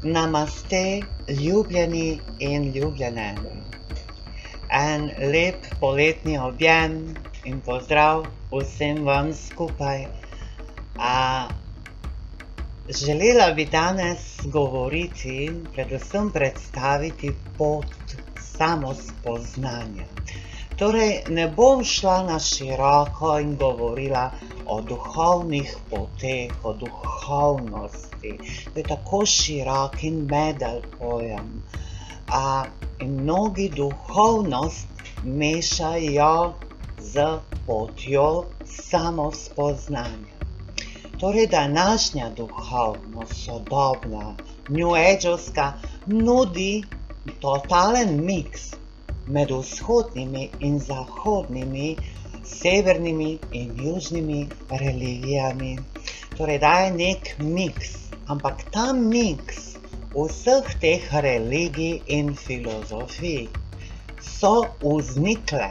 Namaste, ljubljeni in ljubljene. En lep poletni objem in pozdrav vsem vam skupaj. Želela bi danes govoriti, predvsem predstaviti pot samospoznanja. Torej, ne bom šla na široko in govorila o duhovnih poteh, o duhovnosti. To je tako širok in medel pojem. In mnogi duhovnost mešajo z potjo samospoznanja. Torej, današnja duhovnost, sodobna, New Age-ovska, nudi totalen miks med vzhodnimi in zahodnimi, severnimi in južnimi religijami. Torej, daje nek miks, ampak ta miks vseh teh religij in filozofij so vznikle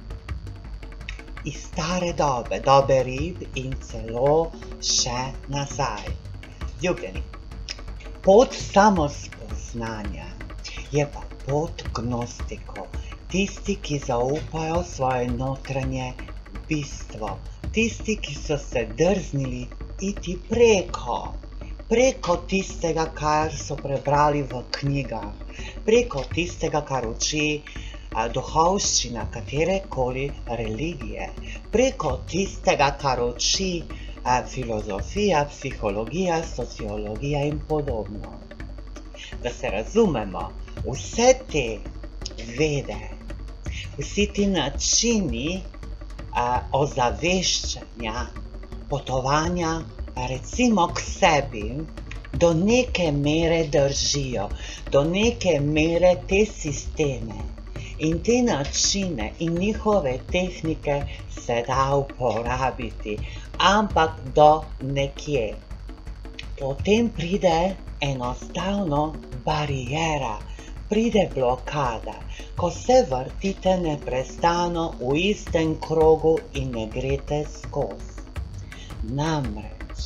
iz stare dobe, dobe rib in celo še nazaj. Ljubljeni, pot samospoznanja je pa pot gnostikov, tisti, ki zaupajo svoje notranje bistvo, tisti, ki so se drznili iti preko tistega, kar so prebrali v knjigah, preko tistega, kar uči duhovščina katerekoli religije, preko tistega, kar uči filozofija, psihologija, sociologija in podobno. Da se razumemo, vse te vede, vsi ti načini ozaveščanja, potovanja, recimo k sebi, do neke mere držijo, do neke mere te sisteme in te načine in njihove tehnike se da uporabiti, ampak do nekje. Potem pride enostavno bariera, pride blokada, ko se vrtite neprestano v istem krogu in ne greste skozi. Namreč,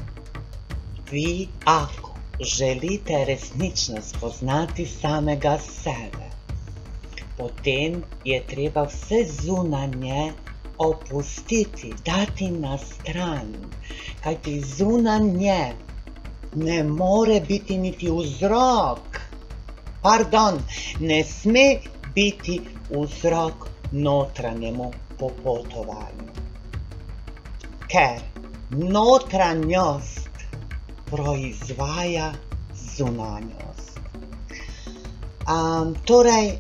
vi ako želite resnično spoznati samega sebe, potem je treba vse zunanje opustiti, dati na stran, kajti zunanje ne more biti niti vzrok, ne sme biti vzrok notranjemu popotovanju. Ker notranjost proizvaja zunanjost. Torej,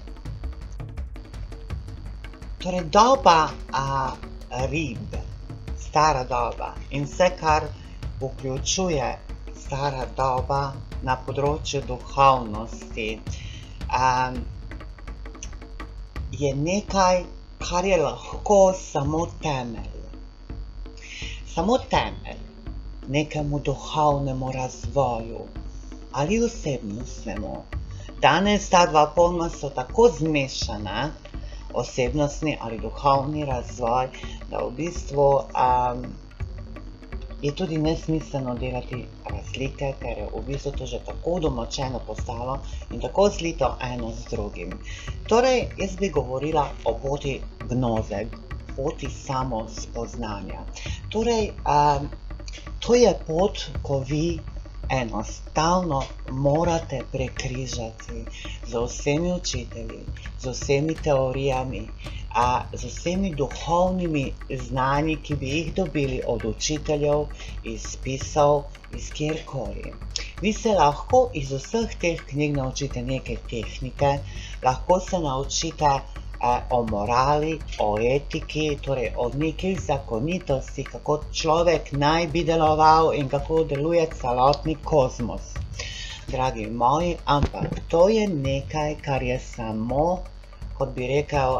doba rib, stara doba in vse, kar vključuje stara doba na področju duhovnosti, je nekaj, kar je lahko samo temelj. Samo temelj nekemu duhovnemu razvoju ali osebnostnemu. Danes ta dva pojma so tako zmešana, osebnostni ali duhovni razvoj, da v bistvu je tudi nesmiselno delati razlike, ker je v bistvu to že tako domačeno postalo in tako slito eno z drugim. Torej, jaz bi govorila o poti gnoze, poti samospoznanja. Torej, to je pot, ko vi enostavno morate prekrižati z vsemi učitelji, z vsemi teorijami, z vsemi duhovnimi znanji, ki bi jih dobili od učiteljev, iz spisov, iz kjerkoli. Vi se lahko iz vseh teh knjig naučite neke tehnike, lahko se naučite o morali, o etiki, torej o nekih zakonitostih, kako človek naj bi deloval in kako deluje celotni kozmos. Dragi moji, ampak to je nekaj, kar je samo, kot bi rekel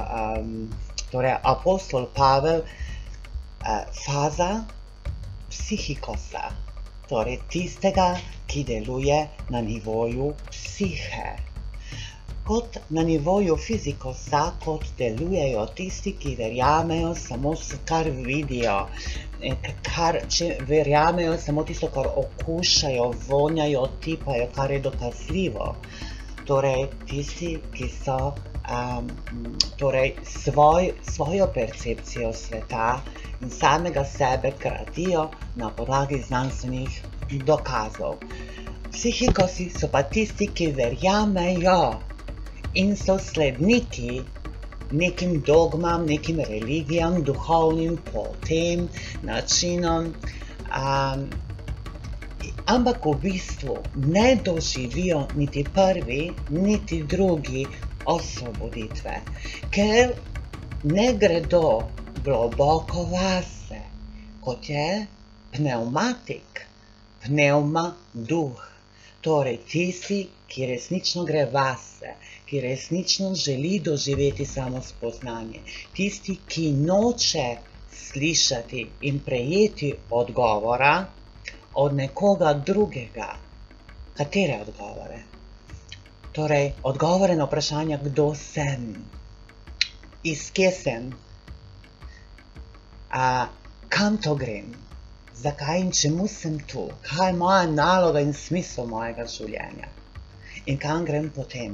apostol Pavel, faza psihikosa, torej tistega, ki deluje na nivoju psihe. Kot na nivoju fizikosa, kot delujejo tisti, ki verjamejo samo s kar vidijo, če verjamejo samo tisto, kar okušajo, vonjajo, tipajo, kar je dokazljivo. Torej, tisti, ki so svojo percepcijo sveta in samega sebe gradijo na podlagi znanstvenih dokazov. Psihikosi so pa tisti, ki verjamejo in so sledniki nekim dogmam, nekim religijam, duhovnim potem, načinom, ampak v bistvu ne doživijo niti prvi, niti drugi osvoboditve, ker ne gredo globoko vase, kot je pnevmatik, duh. Torej, tisti, ki resnično gre vase, ki resnično želi doživeti samo spoznanje, tisti, ki noče slišati in prejeti odgovora od nekoga drugega. Katere odgovore? Torej, odgovore na vprašanja, kdo sem, iz kje sem, kam to grem, zakaj in čemu sem tu, kaj je moja naloga in smisel mojega življenja in kam grem potem.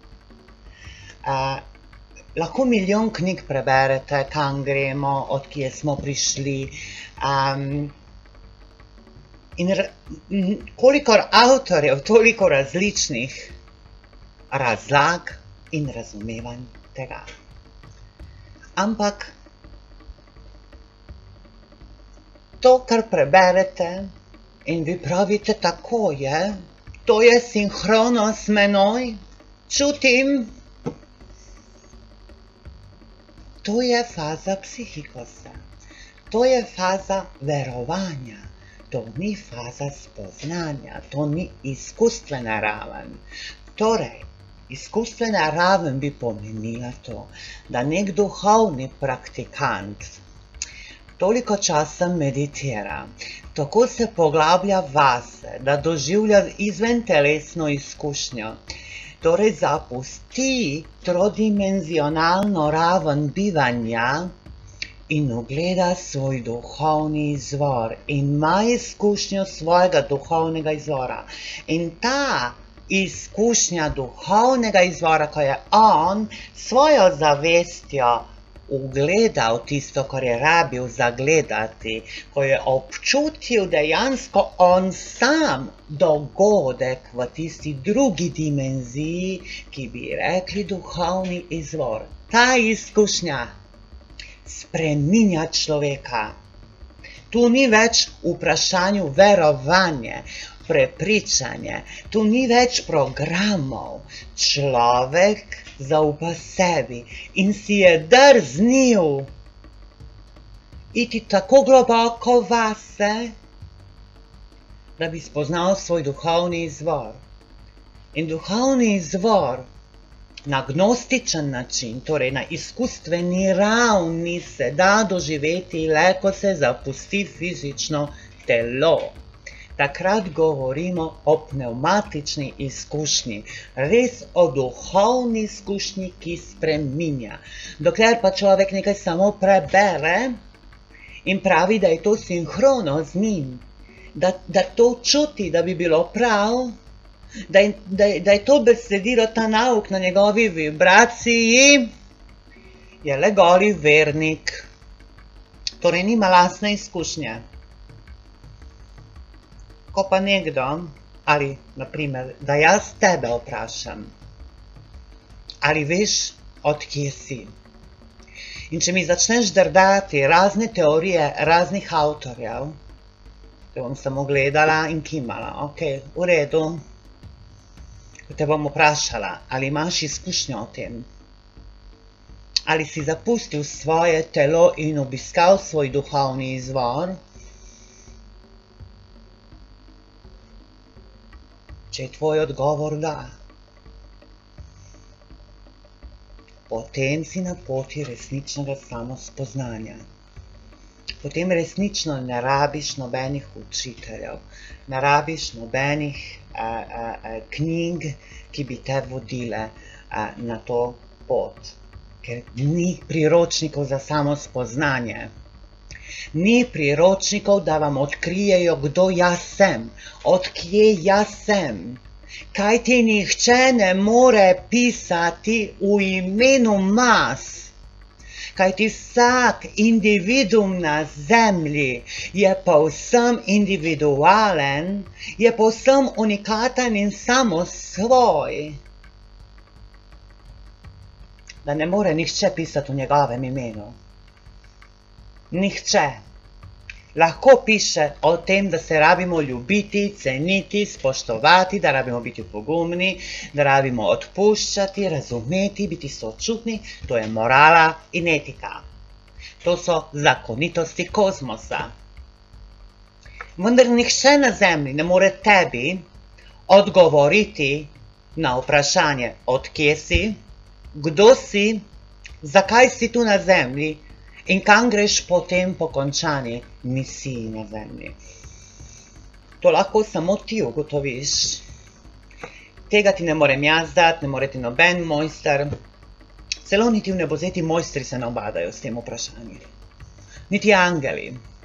Lahko milijon knjig preberete, kam gremo, od kje smo prišli, in kolikor avtorjev, toliko različnih razlag in razumevanj tega. Ampak to, kar preberete in vi pravite, tako je, to je sinhrono s menoj, čutim, to je faza psihikosa, to je faza verovanja, to ni faza spoznanja, to ni izkustvena raven. Torej, izkustvena raven bi pomenila to, da nek duhovni praktikant toliko časa meditira, tako se poglablja vase, da doživlja izventelesno izkušnjo, torej zapusti trodimenzionalno raven bivanja in ugleda svoj duhovni izvor in ima izkušnjo svojega duhovnega izvora. In ta izkušnja duhovnega izvora, ko je on svojo zavestjo ugledal tisto, kar je rabil zagledati, ko je občutil dejansko on sam dogodek v tisti drugi dimenziji, ki bi rekli duhovni izvor. Ta izkušnja spreminja človeka. Tu ni več v vprašanju verovanje, prepričanje, tu ni več programov. Človek zaupa sebi in si je drznil iti tako globoko vase, da bi spoznal svoj duhovni izvor. In duhovni izvor na gnostičen način, torej na izkustveni ravni, se da doživeti le, ko se zapusti fizično telo. Takrat govorimo o pnevmatični izkušnji, res o duhovni izkušnji, ki spreminja. Dokler pa človek nekaj samo prebere in pravi, da je to sinhrono z njim, da to čuti, da bi bilo prav, da je to besedilo, ta nauk na njegovi vibraciji, je le goli vernik, torej nima lastne izkušnje. Ko pa nekdo, ali naprimer, da jaz tebe vprašam, ali veš, od kje si? In če mi začneš drdati razne teorije raznih avtorjev, te bom samo gledala in kimala, ok, v redu, te bom vprašala, ali imaš izkušnjo o tem? Ali si zapustil svoje telo in obiskal svoj duhovni izvor? Če je tvoj odgovor da, potem si na poti resničnega samospoznanja. Potem resnično ne rabiš nobenih učiteljev, ne rabiš nobenih knjig, ki bi te vodile na to pot, ker ni priročnikov za samospoznanje. Ni priročnikov, da vam odkrijejo, kdo jaz sem, odkje jaz sem. Kajti nihče ne more pisati v imenu mas. Kajti vsak individuum na zemlji je povsem individualen, je povsem unikaten in samosvoj. Da ne more nihče pisati v njegovem imenu. Nihče. Lahko piše o tem, da se rabimo ljubiti, ceniti, spoštovati, da rabimo biti pogumni, da rabimo odpuščati, razumeti, biti sočutni. To je morala in etika. To so zakonitosti kozmosa. Vendar nihče na zemlji ne more tebi odgovoriti na vprašanje, odkje si, kdo si, zakaj si tu na zemlji in kam greš potem po končani misiji na zemlji. To lahko samo ti ugotoviš. Tega ti ne morem jaz dati, ne more ti noben mojster. Celo niti v nebozeti mojstri se ne obadajo s tem vprašanjem. Niti angeli.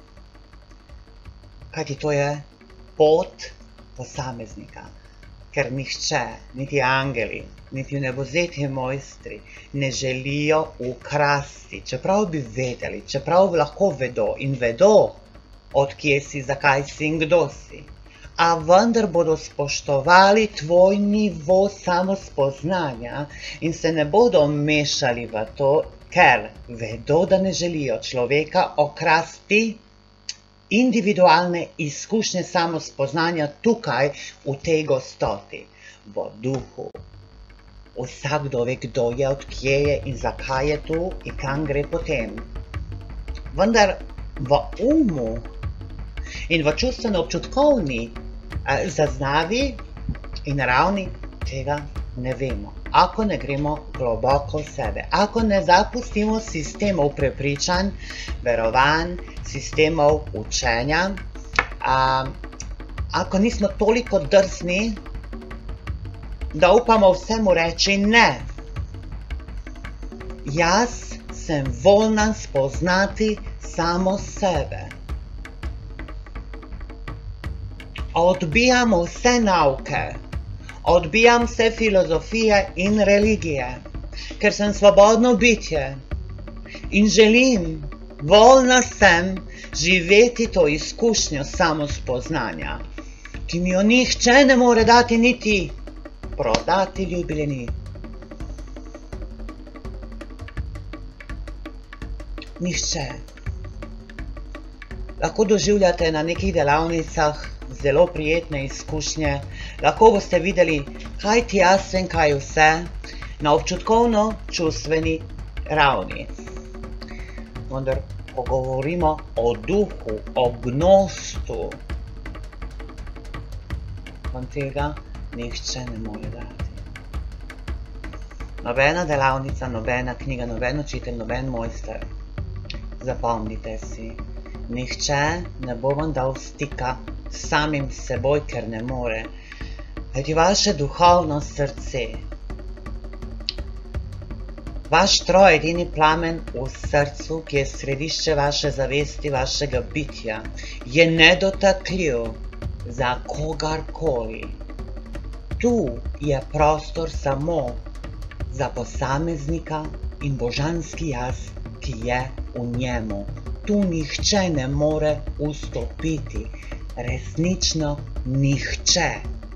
Kajti to je pot posameznika. Ker nihče, niti angeli, niti v nebozeti mojstri ne želijo ukrasti, čeprav bi vedeli, čeprav lahko vedo in vedo, odkje si, zakaj si in kdo si. A vendar bodo spoštovali tvoj nivo samospoznanja in se ne bodo mešali v to, ker vedo, da ne želijo človeka okrasti individualne izkušnje samospoznanja tukaj v tej gostoti, v duhu. Vsakdo ve, kdo je, odkje je in zakaj je tu in kam gre potem. Vendar v umu in v čustveno-občutkovni zaznavi in ravni tega ne vemo. Ako ne gremo globoko v sebe, ako ne zapustimo sistemov prepričanj, verovanj, sistemov učenja, ako nismo toliko drsni, da upamo vsemu reči ne. Jaz sem voljna spoznati samo sebe. Odbijam vse nauke. Odbijam vse filozofije in religije, ker sem svobodno bitje in želim, voljna sem živeti to izkušnjo samospoznanja, ki mi jo nihče ne more dati niti prodati ljubljeni. Nihče. Lahko doživljate na nekih delavnicah zelo prijetne izkušnje, lahko boste videli, kaj ti jaz sem, kaj vse, na občutkovno-čustveni ravni. Vendar, ko govorimo o duhu, o gnostu, vam tega nihče ne more dati. Nobena delavnica, nobena knjiga, noben učitelj, noben mojster. Zapomnite si, nihče ne bo vam dal stika s samim seboj, ker ne more. Kajti vaše duhovno srce, vaš trojedini plamen v srcu, ki je središče vaše zavesti, vašega bitja, je nedotakljiv za kogarkoli. Tu je prostor samo za posameznika in božanski jaz, ki je v njemu. Tu nihče ne more vstopiti. Resnično nihče.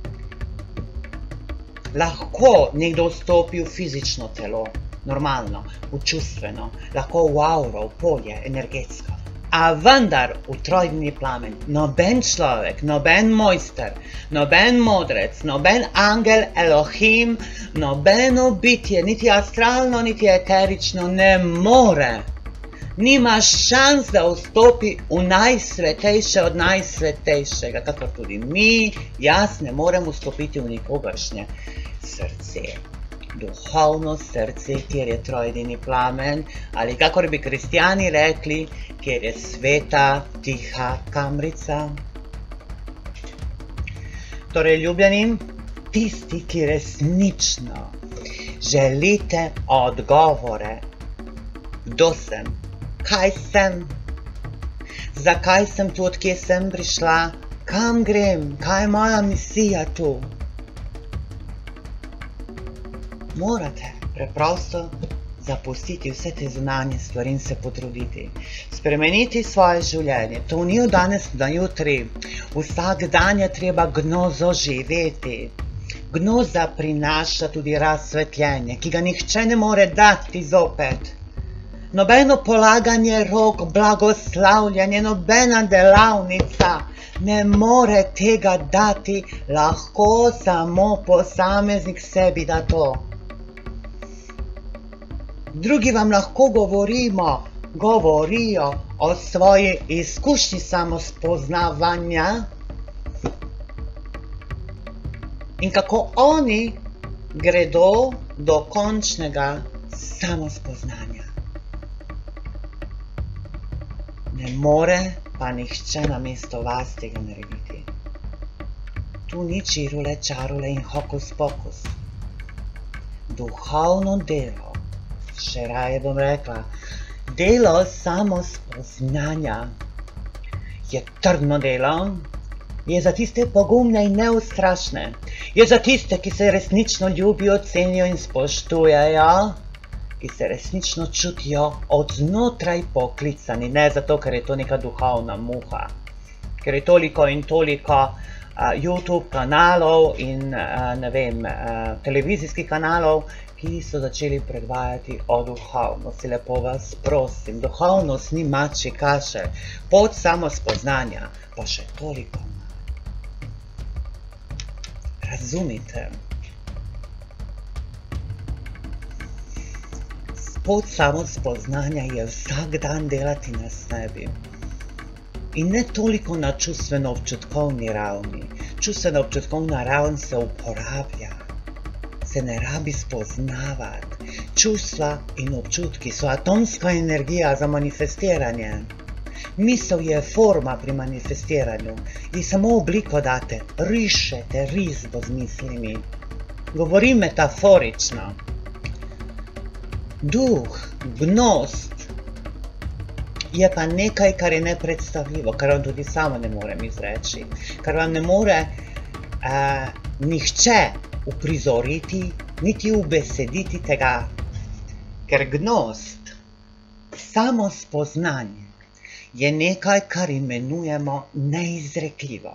Lahko nekdo vstopi v fizično telo, normalno, v čustveno, lahko v auro, v polje, energetsko. A vendar v trojedini plamen noben človek, noben mojster, noben modrec, noben angel, Elohim, nobeno bitje, niti astralno, niti eterično ne more. Nima šans, da vstopi v najsvetejše od najsvetejšega, kakor tudi mi, jaz ne morem vstopiti v nikogaršnje srce. Duhovno srce, kjer je trojedini plamen, ali kakor bi kristjani rekli, kjer je sveta, tiha kamrica. Torej, ljubljeni, tisti, ki resnično želite odgovore, kdo sem, kaj sem, Zakaj sem tu, odkje sem prišla, kam grem, kaj je moja misija tu. Morate preprosto zapustiti vse te zunanje stvari in se potruditi. Spremeniti svoje življenje. To ni od danes na jutri. Vsak dan je treba gnozo živeti. Gnoza prinaša tudi razsvetljenje, ki ga nihče ne more dati zopet. Nobeno polaganje rok, blagoslavljanje, nobena delavnica ne more tega dati, lahko samo posameznik sebi da to. Drugi vam lahko govorijo o svoji izkušnji samospoznavanja in kako oni gredo do končnega samospoznanja. Ne more pa nihče namesto vas tega narediti. Tu ni čirule, čarule in hokus pokus. Duhovno delo, še raje bom rekla, delo samospoznanja je trdno delo, je za tiste pogumne in neustrašne, je za tiste, ki se resnično ljubijo, cenijo in spoštujejo, ki se resnično čutijo od znotraj poklicani, ne zato, ker je to neka duhovna muha, ker je toliko in toliko YouTube kanalov in televizijskih kanalov, ki so začeli predvajati o duhovnosti. Lepo vas prosim, duhovnost ni mačji kašelj, pot samospoznanja pa še toliko. Razumite? Pot samospoznanja je vsak dan delati na sebi. In ne toliko na čustveno-občutkovni ravni. Čustveno-občutkovna raven se uporablja. Se ne rabi spoznavati. Čustva in občutki so atomska energija za manifestiranje. Misel je forma pri manifestiranju. In samo obliko date, rišete risbo z mislimi. Govorim metaforično. Duh, gnost, je pa nekaj, kar je nepredstavljivo, kar vam tudi samo ne morem izreči, kar vam ne more nihče uprizoriti, niti ubesediti tega, ker gnost, samospoznanje, je nekaj, kar imenujemo neizrekljivo.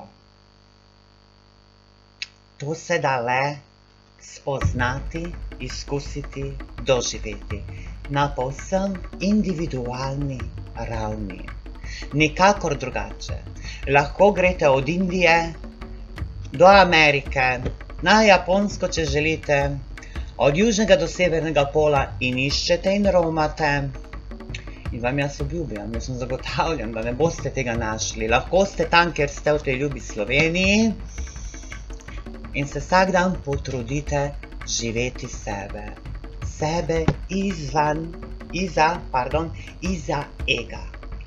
To se da le spoznati, izkusiti, doživeti na povsem individualni ravni. Nikakor drugače. Lahko greste od Indije do Amerike, na Japonsko, če želite, od južnega do severnega pola in iščete in romate. In vam jaz obljubljam, jaz sem zagotavljam, da ne boste tega našli. Lahko ste tam, kjer ste v tej ljubi Sloveniji, in se vsak dan potrudite živeti sebe. Sebe iza ega.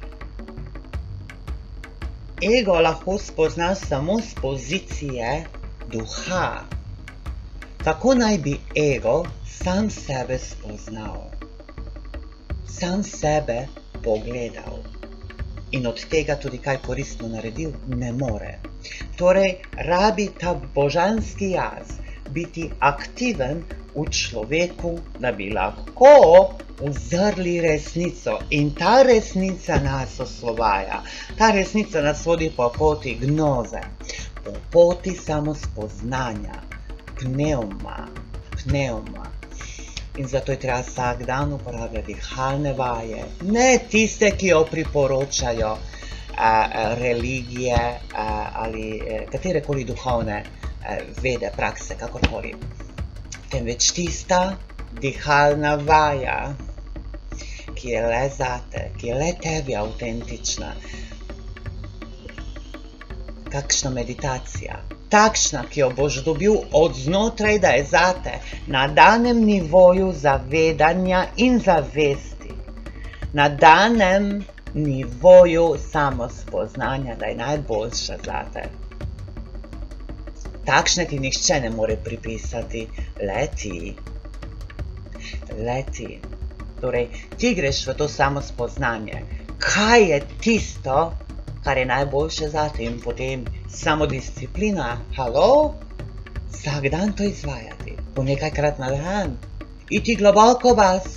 Ego lahko spoznaš samo z pozicije duha. Kako naj bi ego sam sebe spoznal? Sam sebe pogledal. In od tega tudi kaj koristno naredil ne more. Torej, rabi ta božanski jaz biti aktiven v človeku, da bi lahko uzrli resnico. In ta resnica nas osvobaja. Ta resnica nas vodi po poti gnoze, po poti samospoznanja, pneuma. In zato je treba vsak dan uporabljati dihalne vaje, ne tiste, ki jo priporočajo religije ali katerekoli duhovne vede, prakse, kakorkoli. Temveč tista dihalna vaja, ki je le zate, ki je le tebi avtentična. Kakšna meditacija. Takšna, ki jo boš dobil od znotraj, da je zate, na danem nivoju zavedanja in zavesti. Na danem nivoju samospoznanja, da je najboljša zate. Takšne ti nihče ne more pripisati, le ti. Torej, ti greš v to samospoznanje, kaj je tisto, kar je najboljše zate in potem samodisciplina. Halo? Vsak dan to izvajati, po nekajkrat na dan. Iti globoko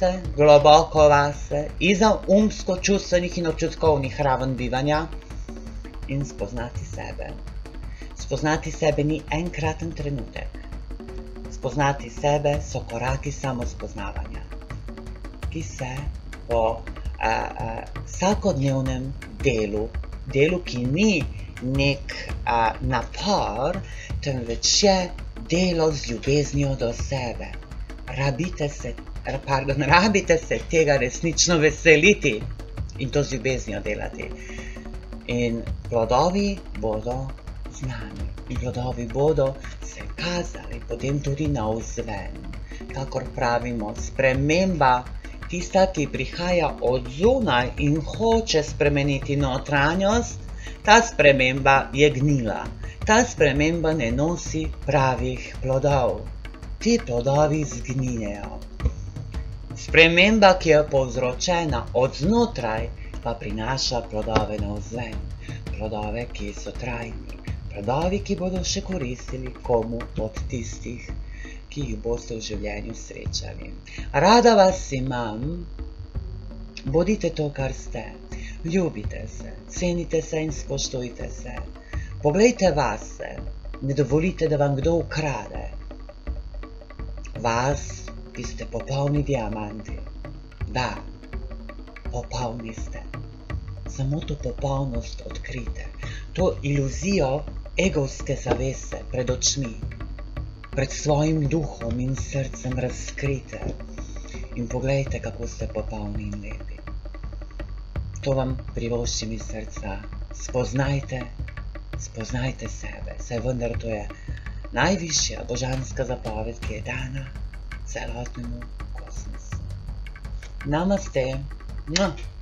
vase, izza umsko-čustvenih in občutkovnih raven bivanja in spoznati sebe. Spoznati sebe ni enkraten trenutek. Spoznati sebe so koraki samospoznavanja, ki se po vsakodnevnem delu, ki ni nek napor, temveč je delo z ljubeznijo do sebe. Rabite se tega resnično veseliti in to z ljubeznijo delati. In plodovi bodo znani in plodovi bodo se kazali potem tudi navzven. Kakor pravimo, sprememba, tista, ki prihaja od zunaj in hoče spremeniti notranjost, ta sprememba je gnila. Ta sprememba ne nosi pravih plodov. Ti plodovi zgnijejo. Sprememba, ki je povzročena od znotraj, pa prinaša plodove navzven. Plodove, ki so trajni. Plodovi, ki bodo še koristili komu od tistih, ki jih boste v življenju srečali. Rada vas imam, bodite to, kar ste. Ljubite se, cenite se in spoštujte se. Poglejte vase, ne dovolite, da vam kdo ukrade. Vas, ki ste popolni diamanti. Da, popolni ste. Samo to popolnost odkrite. To iluzijo egovske zavese pred očmi, pred svojim duhom in srcem razkrite in poglejte, kako ste popolni in lepi. To vam privoščim iz srca. Spoznajte sebe, saj vendar to je najvišja božanska zapoved, ki je dana celotnemu kosmosu. Namaste.